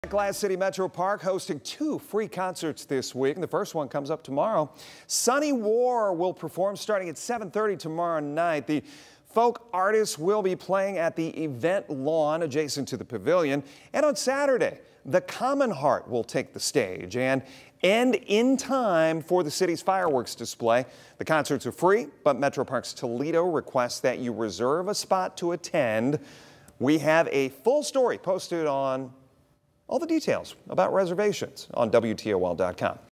Glass City Metropark hosting 2 free concerts this week. The first one comes up tomorrow. Sunny War will perform starting at 7:30 tomorrow night. The folk artists will be playing at the event lawn adjacent to the pavilion. And on Saturday, the Commonheart will take the stage and end in time for the city's fireworks display. The concerts are free, but Metroparks Toledo requests that you reserve a spot to attend. We have a full story posted on all the details about reservations on WTOL.com.